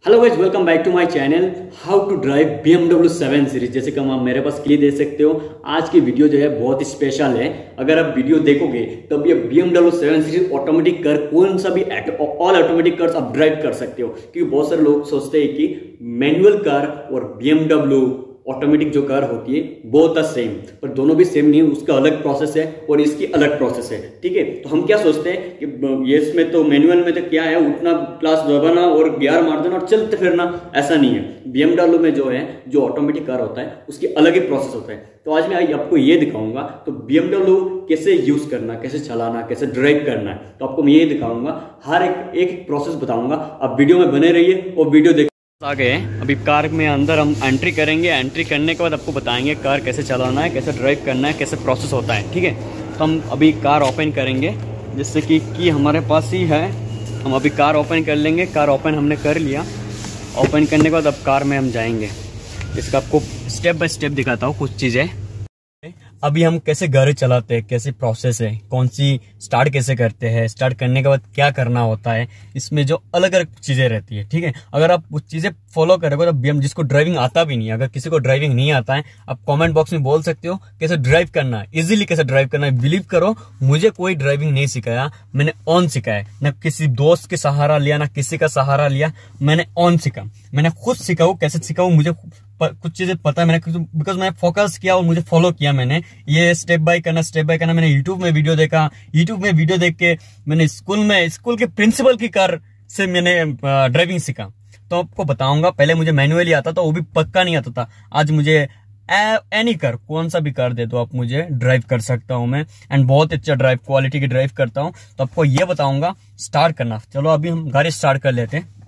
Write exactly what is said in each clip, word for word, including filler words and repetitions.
Hello guys, welcome back to my channel how to drive B M W seven series. जैसे कि हम मेरे पास click दे सकते हो। आज की वीडियो जो है बहुत ही स्पेशल है। अगर आप वीडियो देखोगे तब ये B M W seven series automatic car कौन सा भी ऑल ऑटोमेटिक कार्स आप ड्राइव कर सकते हो, क्योंकि बहुत सारे लोग सोचते हैं कि मैनुअल कार और बी एम डब्ल्यू ऑटोमेटिक जो कार होती है बहुत सेम, पर दोनों भी सेम नहीं है। उसका अलग प्रोसेस है और इसकी अलग प्रोसेस है। ठीक है, तो हम क्या सोचते हैं कि ये इसमें तो मैनुअल में तो क्या है, उतना क्लास दबाना और गियर मार देना और चलते फिरना, ऐसा नहीं है। बीएमडब्ल्यू में जो है जो ऑटोमेटिक कार होता है उसकी अलग ही प्रोसेस होता है। तो आज मैं आपको ये दिखाऊंगा तो बीएमडब्ल्यू कैसे यूज करना, कैसे चलाना, कैसे ड्राइव करना है, तो आपको मैं ये दिखाऊंगा। हर एक एक प्रोसेस बताऊंगा। आप वीडियो में बने रहिए और वीडियो देख आ गए। अभी कार में अंदर हम एंट्री करेंगे। एंट्री करने के बाद आपको बताएंगे कार कैसे चलाना है, कैसे ड्राइव करना है, कैसे प्रोसेस होता है। ठीक है, तो हम अभी कार ओपन करेंगे, जिससे कि की हमारे पास ही है। हम अभी कार ओपन कर लेंगे। कार ओपन हमने कर लिया। ओपन करने के बाद अब कार में हम जाएंगे। इसका आपको स्टेप बाय स्टेप दिखाता हूँ कुछ चीज़ें। अभी हम कैसे गाड़ी चलाते हैं, कैसे प्रोसेस है, कौन सी स्टार्ट कैसे करते हैं, स्टार्ट करने के बाद क्या करना होता है, इसमें जो अलग अलग चीजें रहती है। ठीक है, अगर आप वो चीजें फॉलो करोगे तो बीएम जिसको ड्राइविंग आता भी नहीं है, अगर किसी को ड्राइविंग नहीं आता है, आप कमेंट बॉक्स में बोल सकते हो कैसे ड्राइव करना है, इजीली कैसे ड्राइव करना है। बिलीव करो, मुझे कोई ड्राइविंग नहीं सिखाया, मैंने ऑन सिखाया। न किसी दोस्त के सहारा लिया, ना किसी का सहारा लिया, मैंने ऑन सीखा। मैंने खुद सिखाऊ, कैसे सिखाऊ मुझे कुछ चीजें पता है। मैंने बिकॉज मैंने फोकस किया और मुझे फॉलो किया। मैंने ये स्टेप बाय करना स्टेप बाय करना मैंने यूट्यूब में वीडियो देखा। यूट्यूब में वीडियो देख के मैंने स्कूल में स्कूल के प्रिंसिपल की कार से मैंने ड्राइविंग सीखा। तो आपको बताऊंगा, पहले मुझे मैनुअली आता था, वो भी पक्का नहीं आता था। आज मुझे एनी कार, कौन सा भी कार दे दो आप मुझे, ड्राइव कर सकता हूं मैं, एंड बहुत अच्छा ड्राइव क्वालिटी की ड्राइव करता हूं। तो आपको ये बताऊंगा स्टार्ट करना। चलो अभी हम गाड़ी स्टार्ट कर लेते हैं।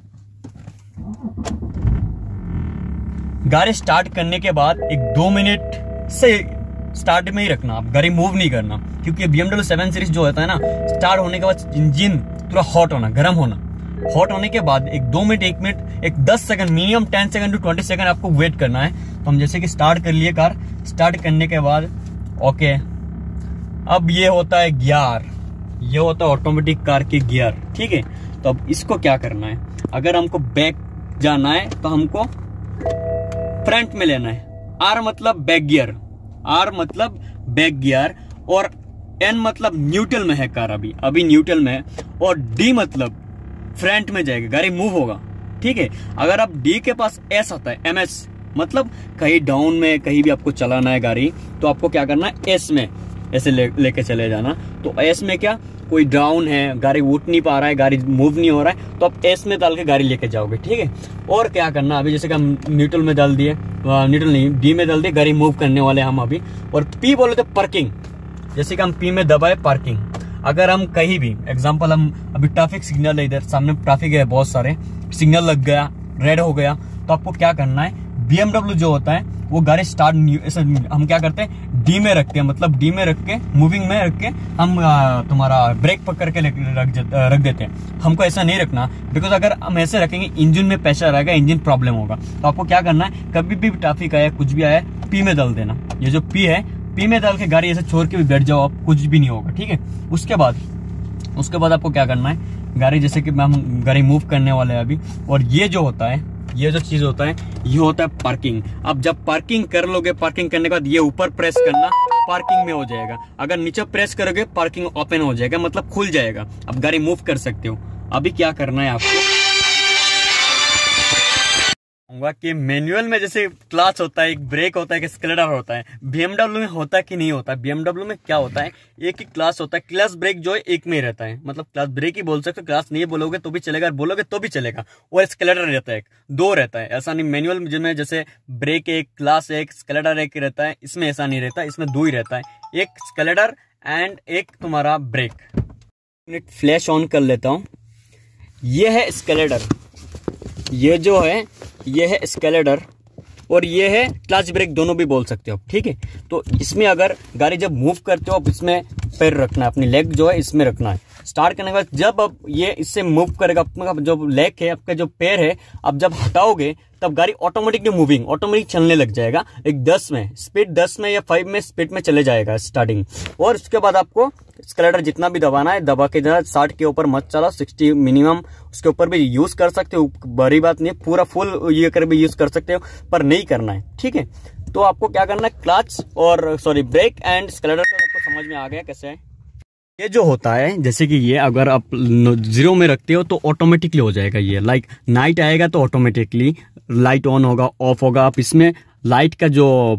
गाड़ी स्टार्ट करने के बाद एक दो मिनट से स्टार्ट में ही रखना, आप गाड़ी मूव नहीं करना, क्योंकि B M W seven series जो होता है ना, स्टार्ट होने के बाद इंजन थोड़ा हॉट होना, गर्म होना। हॉट होने के बाद एक दो मिनट एक मिनट एक दस second minimum ten second to twenty second आपको वेट करना है। तो हम जैसे कि स्टार्ट कर लिए कार। स्टार्ट करने के बाद ओके, अब ये होता है गियर, ये होता है ऑटोमेटिक कार के गियर। ठीक है, तो अब इसको क्या करना है, अगर हमको बैक जाना है तो हमको फ्रंट में लेना है। आर मतलब बैक गियर, आर मतलब बैक गियर, और एन मतलब न्यूट्रल में है कार, अभी अभी न्यूट्रल में है, और डी मतलब फ्रंट में जाएगा, गाड़ी मूव होगा। ठीक है, अगर आप डी के पास एस आता है, एम एस मतलब कहीं डाउन में कहीं भी आपको चलाना है गाड़ी, तो आपको क्या करना है, एस में ऐसे ले, लेके चले जाना। तो एस में क्या, कोई डाउन है, गाड़ी उठ नहीं पा रहा है, गाड़ी मूव नहीं हो रहा है, तो आप एस में डाल के गाड़ी लेके जाओगे। ठीक है, और क्या करना, अभी जैसे कि हम न्यूट्रल में डाल दिए, न्यूट्रल नहीं डी में डाल दिए, गाड़ी मूव करने वाले हम अभी। और पी बोले तो पार्किंग, जैसे कि हम पी में दबाए पार्किंग। अगर हम कहीं भी एग्जाम्पल, हम अभी ट्रैफिक सिग्नल है, इधर सामने ट्रैफिक है, बहुत सारे सिग्नल लग गया, रेड हो गया, तो आपको क्या करना है, बीएमडब्ल्यू जो होता है वो गाड़ी स्टार्ट, हम क्या करते हैं, डी में रखते हैं, मतलब डी में रख के मूविंग में रख के हम तुम्हारा ब्रेक पकड़ के रख रख देते हैं। हमको ऐसा नहीं रखना, बिकॉज अगर हम ऐसे रखेंगे इंजन में प्रेशर आएगा, इंजन प्रॉब्लम होगा। तो आपको क्या करना है, कभी भी ट्रैफिक आया, कुछ भी आया, पी में डाल देना। ये जो पी है, पी में डाल के गाड़ी ऐसे छोड़ के भी बैठ जाओ आप, कुछ भी नहीं होगा। ठीक है, उसके बाद उसके बाद आपको क्या करना है, गाड़ी जैसे कि हम गाड़ी मूव करने वाले हैं अभी, और ये जो होता है, ये जो चीज होता है, ये होता है पार्किंग। अब जब पार्किंग कर लोगे, पार्किंग करने के बाद ये ऊपर प्रेस करना, पार्किंग में हो जाएगा। अगर नीचे प्रेस करोगे, पार्किंग ओपन हो जाएगा, मतलब खुल जाएगा, अब गाड़ी मूव कर सकते हो। अभी क्या करना है आपको, कि मैनुअल में जैसे क्लच होता है, एक ब्रेक होता है, एक एक्सेलेरेटर होता है, बीएमडब्ल्यू में होता कि नहीं होता। बीएमडब्ल्यू में क्या होता है, एक ही क्लच होता है, क्लच ब्रेक जो है एक में ही रहता है, मतलब क्लच ब्रेक ही बोल सकते हो, क्लच नहीं बोलोगे तो भी चलेगा, बोलोगे तो भी चलेगा। और एक्सेलेरेटर रहता है, दो रहता है, ऐसा नहीं। मैनुअल में जैसे ब्रेक एक, क्लच एक, एक्सेलेरेटर एक रहता है, इसमें ऐसा नहीं रहता, इसमें दो ही रहता है, एक एक्सेलेरेटर एंड एक तुम्हारा ब्रेक। मिनट फ्लैश ऑन कर लेता हूँ। ये है एक्सेलेरेटर, ये जो है ये है एक्सेलेरेटर, और ये है क्लच ब्रेक, दोनों भी बोल सकते हो। ठीक है, तो इसमें अगर गाड़ी जब मूव करते हो, आप इसमें पैर रखना है, अपनी लेग जो है इसमें रखना है, स्टार्ट करने के बाद जब अब ये इससे मूव करेगा, आपका जो लेग है, आपका जो पैर है, अब जब हटाओगे तब गाड़ी ऑटोमेटिकली मूविंग ऑटोमेटिक चलने लग जाएगा। एक दस में स्पीड दस में या फाइव में स्पीड में चले जाएगा स्टार्टिंग। और उसके बाद आपको स्कैलर जितना भी दबाना है दबा के जरा साठ के ऊपर मत चलाओ, सिक्सटी मिनिमम उसके ऊपर भी यूज कर सकते हो, बड़ी बात नहीं, पूरा फुल ये कर भी यूज कर सकते हो, पर नहीं करना है, ठीक है। तो आपको क्या करना है, क्लच और सॉरी ब्रेक एंड स्कैलर तो आपको समझ में आ गया कैसे है। ये जो होता है जैसे कि ये अगर आप जीरो में रखते हो तो ऑटोमेटिकली हो जाएगा ये, लाइक नाइट आएगा तो ऑटोमेटिकली लाइट ऑन होगा ऑफ होगा। आप इसमें लाइट का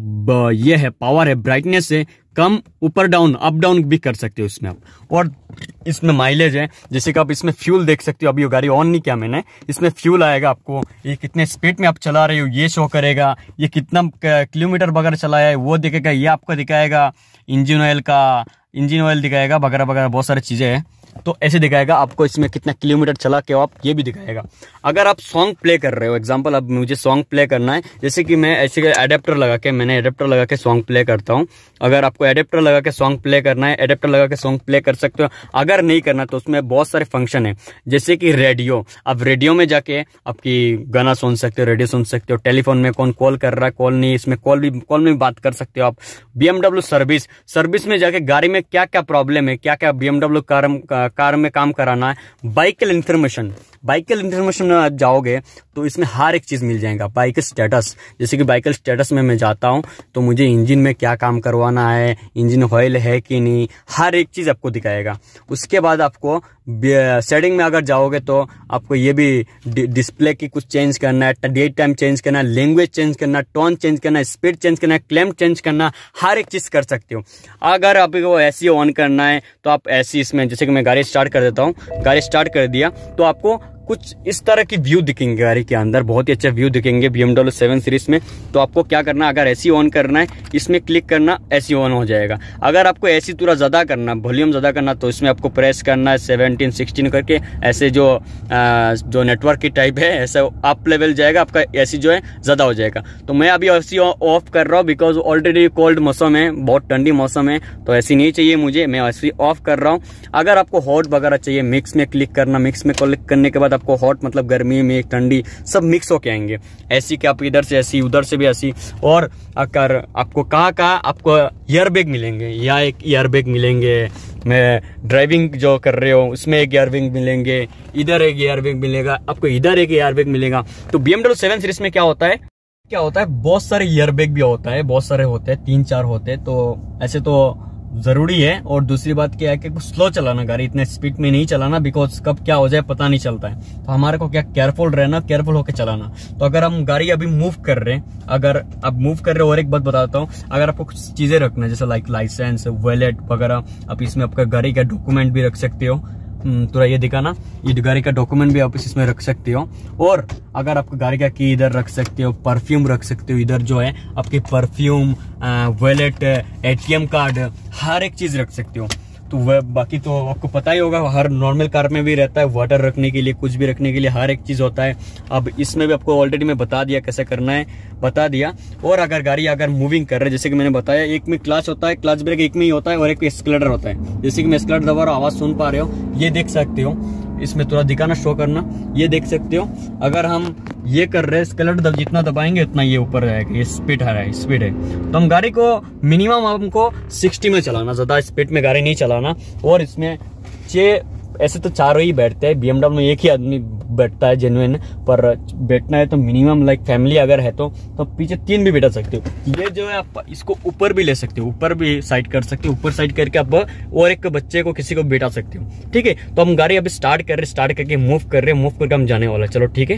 जो ये है पावर है, ब्राइटनेस है, कम ऊपर डाउन अप डाउन भी कर सकते हो इसमें आप। और इसमें माइलेज है, जैसे कि आप इसमें फ्यूल देख सकते हो, अभी गाड़ी ऑन नहीं किया मैंने, इसमें फ्यूल आएगा आपको, ये कितने स्पीड में आप चला रहे हो ये शो करेगा, ये कितना किलोमीटर वगैरह चलाया है वो दिखेगा, ये आपको दिखाएगा, इंजन ऑयल का इंजन ऑयल दिखाएगा वगैरह वगैरह बहुत सारी चीजें हैं, तो ऐसे दिखाएगा आपको इसमें कितना किलोमीटर चला के आप ये भी दिखाएगा। अगर आप सॉन्ग प्ले कर रहे हो, एग्जांपल अब मुझे सॉन्ग प्ले करना है, जैसे कि मैं ऐसे एडेप्टर लगा के मैंने एडेप्टर लगा के सॉन्ग प्ले करता हूँ। अगर आपको एडेप्टर लगा के सॉन्ग प्ले करना है, एडेप्टर लगा के सॉन्ग प्ले कर सकते हो। अगर नहीं करना तो उसमें बहुत सारे फंक्शन है, जैसे कि रेडियो, अब रेडियो में जाके आपकी गाना सुन सकते हो, रेडियो सुन सकते हो, टेलीफोन में कौन कॉल कर रहा है कॉल नहीं, इसमें कॉल भी कॉल में भी बात कर सकते हो आप। बीएमडब्ल्यू सर्विस सर्विस में जाके गाड़ी में क्या क्या प्रॉब्लम है, क्या क्या बीएमडब्ल्यू कार कार में काम कराना है, बाइकल इन्फॉर्मेशन बाइकल इन्फॉर्मेशन में आप जाओगे तो इसमें हर एक चीज मिल जाएगा। बाइकल स्टेटस, जैसे कि बाइकल स्टेटस में मैं जाता हूं तो मुझे इंजन में क्या काम करवाना है, इंजन ऑयल है कि नहीं, हर एक चीज आपको दिखाएगा। उसके बाद आपको सेटिंग में अगर जाओगे तो आपको ये भी डिस्प्ले की कुछ चेंज करना है, डेट टाइम चेंज करना है, लैंग्वेज चेंज करना है, टोन चेंज करना है, स्पीड चेंज करना है, क्लैम्प चेंज करना, हर एक चीज कर सकते हो। अगर आपको एसी ऑन करना है तो आप एसी इसमें, जैसे कि मैं गाड़ी स्टार्ट कर देता हूँ, गाड़ी स्टार्ट कर दिया तो आपको कुछ इस तरह की व्यू दिखेंगे गाड़ी के अंदर, बहुत ही अच्छा व्यू दिखेंगे बीएमडब्ल्यू सेवन सीरीज में। तो आपको क्या करना, अगर एसी ऑन करना है इसमें क्लिक करना, एसी ऑन हो जाएगा। अगर आपको एसी थोड़ा ज्यादा करना, वॉल्यूम ज्यादा करना, तो इसमें आपको प्रेस करना है सेवनटीन सिक्सटीन करके, ऐसे जो आ, जो नेटवर्क की टाइप है ऐसा अप लेवल जाएगा, आपका एसी जो है ज्यादा हो जाएगा। तो मैं अभी एसी ऑफ कर रहा हूँ बिकॉज ऑलरेडी कोल्ड मौसम है, बहुत ठंडी मौसम है, तो एसी नहीं चाहिए मुझे, मैं एसी ऑफ कर रहा हूँ। अगर आपको हॉट वगैरह चाहिए, मिक्स में क्लिक करना, मिक्स में क्लिक करने के बाद आपको हॉट मतलब गर्मी में ठंडी सब मिक्स होके आएंगे, ऐसी कि आप इधर से ऐसी उधर से भी ऐसी। और अगर आपको कहाँ कहाँ आपको ईयरबैग मिलेंगे, या एक ईयरबैग मिलेंगे, मैं ड्राइविंग जो कर रहे हो उसमें एक ईयरबैग मिलेंगे, इधर एक ईयरबैग मिलेगा, आपको इधर एक ईयरबैग मिलेगा। तो बीएमडब्ल्यू सेवन सीरीज में क्या होता है क्या होता है बहुत सारे ईयरबैग भी होता है, बहुत सारे होते हैं, तीन चार होते हैं, तो ऐसे तो जरूरी है। और दूसरी बात क्या है कि स्लो चलाना, गाड़ी इतने स्पीड में नहीं चलाना, बिकॉज कब क्या हो जाए पता नहीं चलता है। तो हमारे को क्या केयरफुल रहना, केयरफुल होकर चलाना। तो अगर हम गाड़ी अभी मूव कर रहे हैं, अगर आप मूव कर रहे हो, और एक बात बताता हूँ, अगर आपको कुछ चीजें रखना है जैसे लाइक लाइसेंस, वॉलेट वगैरह, आप इसमें आपका गाड़ी का डॉक्यूमेंट भी रख सकते हो, थोड़ा ये दिखाना, ये गाड़ी का डॉक्यूमेंट भी आप इसमें रख सकते हो। और अगर आपको गाड़ी का की इधर रख सकते हो, परफ्यूम रख सकते हो, इधर जो है आपके परफ्यूम, वॉलेट, एटीएम कार्ड, हर एक चीज रख सकते हो। तो वह बाकी तो आपको पता ही होगा, हर नॉर्मल कार में भी रहता है, वाटर रखने के लिए, कुछ भी रखने के लिए हर एक चीज होता है। अब इसमें भी आपको ऑलरेडी मैं बता दिया कैसे करना है, बता दिया। और अगर गाड़ी अगर मूविंग कर रहे हैं, जैसे कि मैंने बताया, एक में क्लच होता है, क्लच ब्रेक एक में ही होता है, और एक में एक्सीलरेटर होता है। जैसे कि मैं एक्सीलरेटर दबा रहा हूं, आवाज सुन पा रहे हो, ये देख सकते हो, इसमें थोड़ा दिखाना, शो करना, ये देख सकते हो। अगर हम ये कर रहे हैं, एक्सीलरेटर जितना दबाएंगे उतना ये ऊपर जाएगा, ये स्पीड है रहा स्पीड है। तो हम गाड़ी को मिनिमम हमको साठ में चलाना, ज्यादा स्पीड में गाड़ी नहीं चलाना। और इसमें छह, ऐसे तो चारों ही बैठते हैं, बीएमडब्ल्यू में एक ही आदमी बैठता है जेन्युइन, पर बैठना है तो मिनिमम लाइक फैमिली अगर है तो तो पीछे तीन भी बैठा सकते हो। ये जो है आप इसको ऊपर भी ले सकते हो, ऊपर भी साइड कर सकते हो, ऊपर साइड करके आप और एक बच्चे को किसी को बैठा सकते हो, ठीक है। तो हम गाड़ी अभी स्टार्ट कर रहे हैं, स्टार्ट करके मूव कर रहे हैं, मूव करके हम जाने वाला है, चलो ठीक है।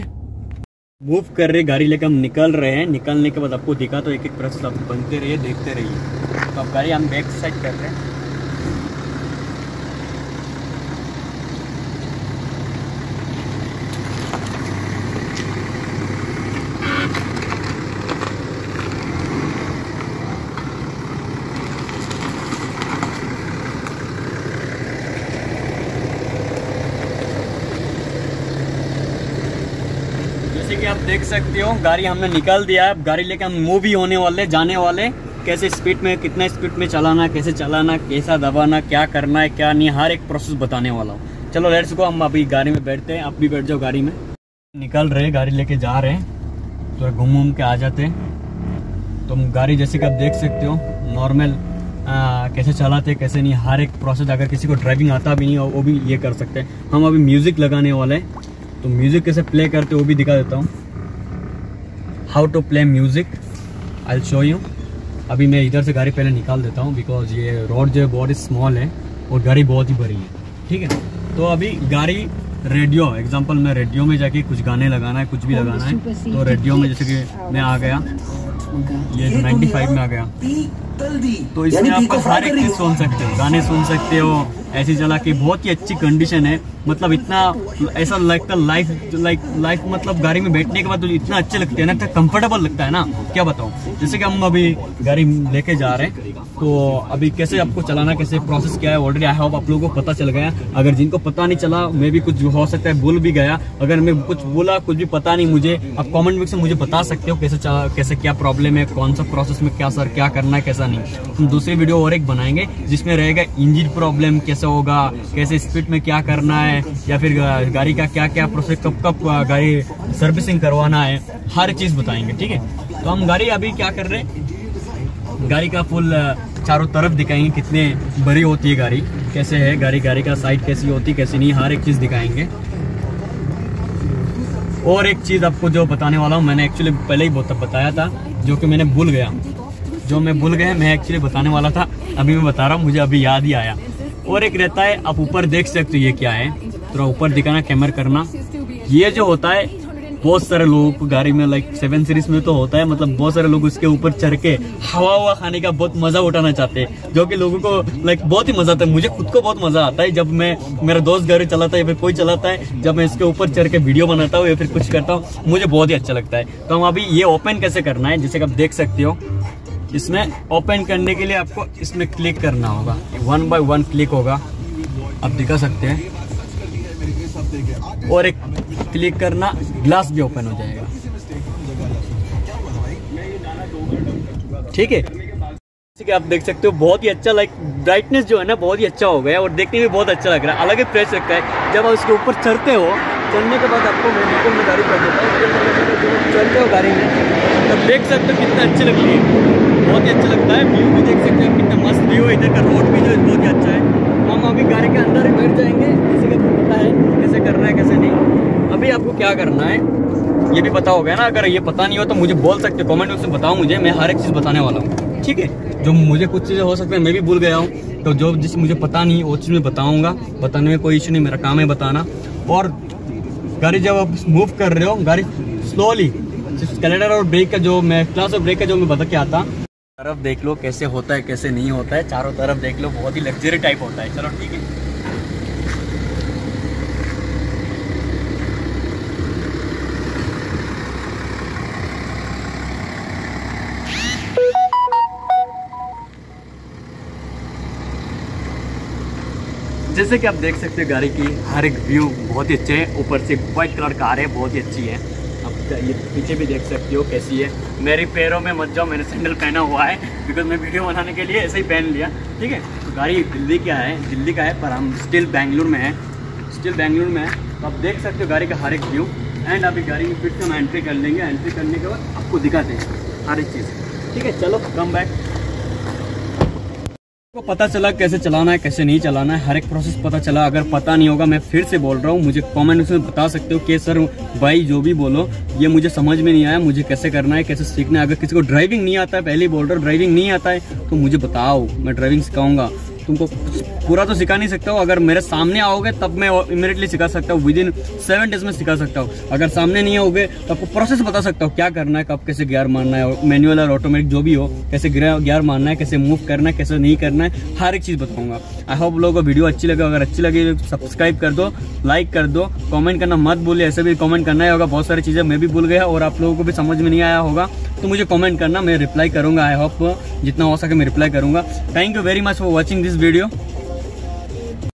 मूव कर रहे गाड़ी लेकर हम निकल रहे हैं, निकलने के बाद आपको दिखा तो एक एक प्रश्न आप बनते रहिए, देखते रहिए। तो अब गाड़ी हम बैक साइड कर रहे हैं, जैसे कि आप देख सकते हो गाड़ी हमने निकाल दिया है। अब गाड़ी लेके हम मूव ही होने वाले, जाने वाले। कैसे स्पीड में, कितना स्पीड में चलाना, कैसे चलाना, कैसा दबाना, क्या करना है क्या नहीं, हर एक प्रोसेस बताने वाला हूँ। चलो लेट्स गो, हम अभी गाड़ी में बैठते हैं, आप भी बैठ जाओ गाड़ी में। निकल रहे, गाड़ी लेके जा रहे हैं, तो घूम घूम के आ जाते हैं। तो गाड़ी जैसे कि आप देख सकते हो नॉर्मल कैसे चलाते कैसे नहीं, हर एक प्रोसेस, अगर किसी को ड्राइविंग आता भी नहीं हो वो भी ये कर सकते हैं। हम अभी म्यूज़िक लगाने वाले हैं, तो म्यूज़िक कैसे प्ले करते वो भी दिखा देता हूँ। How to play music I will show you. अभी मैं इधर से गाड़ी पहले निकाल देता हूँ, बिकॉज ये रोड जो है बहुत ही स्मॉल है और गाड़ी बहुत ही बड़ी है, ठीक है। तो अभी गाड़ी रेडियो, एग्जांपल मैं रेडियो में जाके कुछ गाने लगाना है, कुछ भी लगाना है, तो रेडियो में जैसे कि मैं आ गया, ये नाइन्टी फाइव में आ गया, तो इसमें आप हर एक चीज सुन सकते हो, गाने सुन सकते हो, ऐसी चला कि बहुत ही अच्छी कंडीशन है। मतलब इतना ऐसा लगता है लाइफ लाइक लाइफ मतलब गाड़ी में बैठने के बाद तो इतना अच्छे लगते हैं ना, इतना कंफर्टेबल लगता है ना, क्या बताऊं। जैसे कि हम अभी गाड़ी लेके जा रहे हैं, तो अभी कैसे आपको चलाना, कैसे प्रोसेस क्या है, ऑलरेडी आई होप आप लोगों को पता चल गया। अगर जिनको पता नहीं चला, मैं भी कुछ हो सकता है भूल भी गया, अगर मैं कुछ बोला, कुछ भी पता नहीं मुझे, आप कमेंट बॉक्स में मुझे बता सकते हो कैसे कैसे क्या प्रॉब्लम है, कौन सा प्रोसेस में क्या सर क्या करना है कैसा नहीं। हम दूसरी वीडियो और एक बनाएंगे जिसमें रहेगा इंजन प्रॉब्लम कैसे होगा, कैसे स्पीड में क्या करना है, या फिर गाड़ी का क्या क्या प्रोसेस, कब कब गाड़ी सर्विसिंग करवाना है, हर चीज बताएंगे, ठीक है। तो हम गाड़ी अभी क्या कर रहे हैं, गाड़ी का फुल चारों तरफ दिखाएंगे, कितने बड़ी होती है गाड़ी, कैसे है गाड़ी, गाड़ी का साइड कैसी होती है कैसी नहीं, हर एक चीज दिखाएंगे। और एक चीज आपको जो बताने वाला हूँ, मैंने एक्चुअली पहले ही बताया था, जो कि मैंने भूल गया, जो मैं भूल गया मैं एक्चुअली बताने वाला था, अभी मैं बता रहा हूँ, मुझे अभी याद ही आया। और एक रहता है, आप ऊपर देख सकते हो ये क्या है, थोड़ा ऊपर दिखाना, कैमरा करना। ये जो होता है बहुत सारे लोगों को गाड़ी में, लाइक सेवन सीरीज में तो होता है, मतलब बहुत सारे लोग उसके ऊपर चढ़ के हवा हवा खाने का बहुत मजा उठाना चाहते हैं, जो कि लोगों को लाइक बहुत ही मजा आता है। मुझे खुद को बहुत मजा आता है जब मैं, मेरा दोस्त गाड़ी चलाता है या फिर कोई चलाता है, जब मैं इसके ऊपर चढ़ के वीडियो बनाता हूँ या फिर कुछ करता हूँ, मुझे बहुत ही अच्छा लगता है। तो हम अभी ये ओपन कैसे करना है, जैसे कि आप देख सकते हो, इसमें ओपन करने के लिए आपको इसमें क्लिक करना होगा, वन बाय वन क्लिक होगा, आप दिखा सकते हैं, और एक क्लिक करना, ग्लास भी ओपन हो जाएगा, ठीक है। जैसे कि आप देख सकते हो बहुत ही अच्छा, लाइक ब्राइटनेस जो है ना बहुत ही अच्छा हो गया और देखने में बहुत अच्छा लग रहा है, अलग ही फ्रेश लगता है। जब आप उसके ऊपर चढ़ते हो, चढ़ने के बाद आपको मैं बिल्कुल मैं गाड़ी कर देता हूँ, चढ़ते हो गाड़ी में तब देख सकते हो कितना अच्छी लगती है, बहुत ही अच्छा लगता है। व्यू भी देख सकते हो कितना मस्त व्यू है, इधर का रोड भी जो है बहुत ही अच्छा है। हम अभी गाड़ी के अंदर ही बैठ जाएंगे, जैसे कि आपको पता है कैसे करना है कैसे नहीं। अभी आपको क्या करना है ये भी पता हो गया ना, अगर ये पता नहीं हो तो मुझे बोल सकते हो, कमेंट बॉक्स में बताओ मुझे, मैं हर एक चीज़ बताने वाला हूँ, ठीक है। जो मुझे कुछ चीज़ें हो सकती है मैं भी भूल गया हूँ, तो जो जिस मुझे पता नहीं वो चीज़ मैं बताऊँगा, बताने में कोई इशू नहीं, मेरा काम है बताना। और गाड़ी जब आप मूव कर रहे हो, गाड़ी स्लोली, स्केलेटर और ब्रेक का जो मैं क्लास और ब्रेक का जो मैं बता के आता, तरफ देख लो कैसे होता है कैसे नहीं होता है, चारों तरफ देख लो, बहुत ही लग्जरी टाइप होता है। चलो ठीक है, जैसे कि आप देख सकते हो गाड़ी की हर एक व्यू बहुत ही अच्छे है। ऊपर से व्हाइट कलर कार है, बहुत ही अच्छी है। अब ये पीछे भी देख सकते हो कैसी है। मेरे पैरों में मत जाओ, मैंने सैंडल पहना हुआ है बिकॉज मैं वीडियो बनाने के लिए ऐसे ही पहन लिया, ठीक है। तो गाड़ी दिल्ली क्या है, दिल्ली का है, पर हम स्टिल बेंगलुरु में है, स्टिल बेंगलुरु में है। तो आप देख सकते हो गाड़ी का हर एक व्यू। एंड अभी गाड़ी में फिर से हम एंट्री कर लेंगे, एंट्री करने के बाद आपको दिखाते हैं हर एक चीज़, ठीक है। चलो कम बैक। को पता चला कैसे चलाना है कैसे नहीं चलाना है, हर एक प्रोसेस पता चला। अगर पता नहीं होगा मैं फिर से बोल रहा हूँ, मुझे कमेंट में बता सकते हो कि सर भाई जो भी बोलो ये मुझे समझ में नहीं आया, मुझे कैसे करना है कैसे सीखना है। अगर किसी को ड्राइविंग नहीं आता है, पहले ही बोल रहा हूँ ड्राइविंग नहीं आता है तो मुझे बताओ, मैं ड्राइविंग सिखाऊंगा। तुमको पूरा तो सिखा नहीं सकता हूँ, अगर मेरे सामने आओगे तब मैं इमीडिएटली सिखा सकता हूँ, विद इन सेवन डेज में सिखा सकता हूँ। अगर सामने नहीं आओगे तो आपको प्रोसेस बता सकता हूँ क्या करना है, कब कैसे गियर मारना है, मैनुअल और ऑटोमेटिक जो भी हो, कैसे गियर मारना है, कैसे मूव करना है, कैसे नहीं करना है, हर एक चीज़ बताऊंगा। आई होप लोगों को वीडियो अच्छी लगे, अगर अच्छी लगी तो सब्सक्राइब कर दो, लाइक कर दो, कमेंट करना मत भूलिए, ऐसे भी कमेंट करना ही होगा। बहुत सारी चीज़ें मैं भी भूल गया और आप लोगों को भी समझ में नहीं आया होगा तो मुझे कमेंट करना, मैं रिप्लाई करूंगा। आई होप जितना हो सके मैं रिप्लाई करूंगा। Thank you very much for watching this video.